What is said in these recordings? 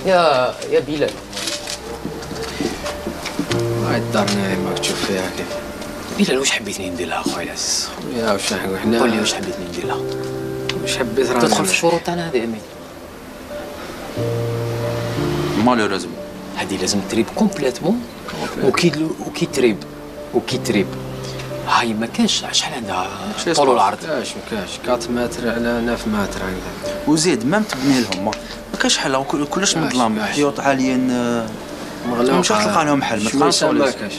يا بلال، هاي الدار نايمة تشوف فيها كيف. بلال واش حبيتني ندير لها اخويا العزيز؟ يا واش حنا قول لي واش حبيتني ندير لها؟ واش حبيت راه تدخل في الشروط تاعنا هذه امين. مالوريزمون هذه لازم تريب كومبليتمون وكي تريب هاي ما كانش شحال عندها طول والعرض؟ كاش ما كاش 4 متر على 9 متر عندها. وزيد مام تبني لهم ما كاش حل كلش مظلم، حيوط عاليين مغلوقين، مش تلقى لهم حل. ما تلقاش ما كاش.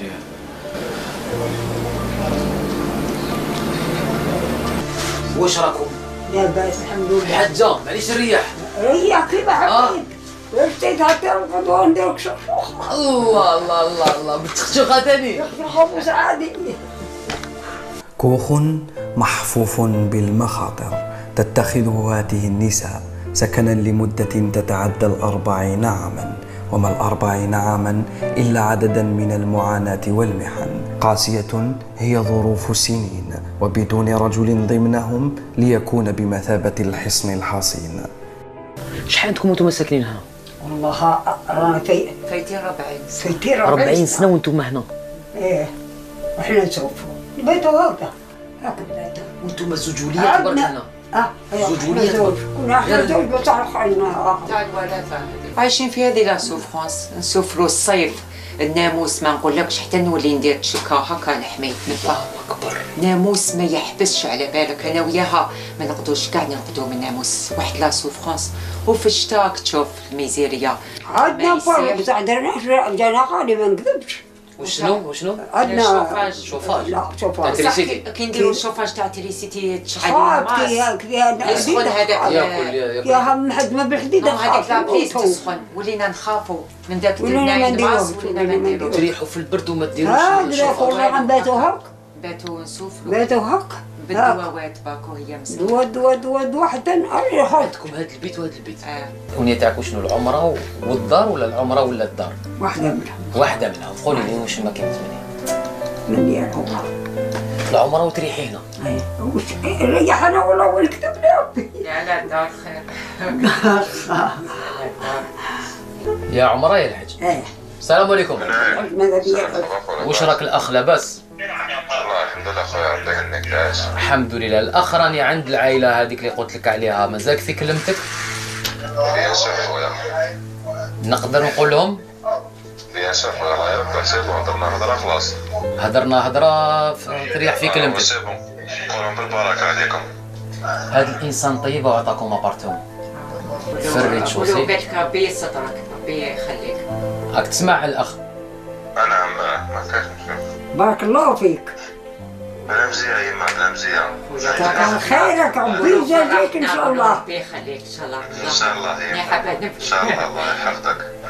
واش راكم؟ لاباس الحمد لله. حجة معليش الرياح. ريح كيما حبيت. رشتي حتى نفضوا نديرو شخشوخ. الله الله الله الله بتخشوخة تاني. شخشوخ عادي. كوخ محفوف بالمخاطر تتخذه هذه النساء سكنا لمدة تتعدى 40 عاما، وما 40 عاما إلا عددا من المعاناة والمحن. قاسية هي ظروف السنين وبدون رجل ضمنهم ليكون بمثابة الحصن الحصين. شحال عندكم وانتم ساكنين هنا؟ والله رانا فايتين 40 سنة. فايتين 40 سنة وانتم هنا؟ ايه وحنا نشوفوا البيت هكا البيت. وانتم زوج وليات تبارك الله. زوج وليات. كنا احنا زوج بصح خلينا تاع الولادة عايشين في هذه لا سوفرونس. نسوفروا الصيف، الناموس ما نقولكش حتى نولي ندير تشكا هكا لحميت الله اكبر. ناموس ما يحبسش على بالك، انا وياها ما نقدوش كاع نرقدوا من ناموس، واحد لا سوفرونس. وفي الشتاء تشوف الميزيريا عندنا فرق بصح درناش جانا غالي ما نكذبش. وشنو؟ عندنا شوفاج. لا شوفاج كي نديرو الشوفاج تاع تريسيتي تشعل يسخن هذاك يا هم حد ما بالحديد هذيك لابليس تسخن. ولينا نخافوا من داك الماس، ولينا ما نديروش. تريحوا في البرد وما ديروش هذا عم باتوا هك باتوا نسوفروا باتوا هك بالدواوات باكو هي مسكينه. دوا حتى نريحوا. عندكم هذا البيت وهذا البيت. الكونية تاعكم شنو؟ العمرة والدار ولا العمرة ولا الدار؟ واحدة منهم. قولي لي واش ما كاين من يا العمرة. العمرة وتريحي هنا. وش ريح انا والله وين كتب لي ربي. لا الدار خير. يا عمرة يا الحاج. السلام عليكم. ماذا بيا؟ واش راك الاخ لاباس؟ والله الحمد لله خويا ربي يهنيك. لاباس الحمد لله. الاخ راني عند العائلة هذيك اللي قلت لك عليها، مازالك في كلمتك؟ بيان سور خويا. نقدر نقول لهم؟ بيان سور خويا الله يرضى. سيبون هضرنا هضره خلاص. هضرنا هضرة تريح في كلمتك. سيبون قولهم بالبركه عليكم. هذا الانسان طيب وعطاكم ابارتوم في الريتشوسي. ولو بالك ربي يسترك، ربي يخليك. راك تسمع الاخ؟ انا ما كاينش مشكل. بارك الله فيك. بلا مزيه يما بلا مزيه. كان خيرك ربي يجازيك ان شاء الله. ربي يخليك ان شاء الله. ان شاء الله يا حبايبي ان شاء الله الله يحفظك.